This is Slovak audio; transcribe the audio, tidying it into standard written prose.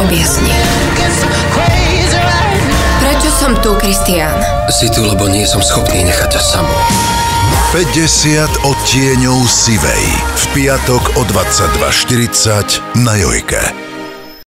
objasni. Prečo som tu, Kristián? Si tu, lebo nie som schopný nechať ťa samú. 50 odtieňov sivej. V piatok o 22:40 na Jojke.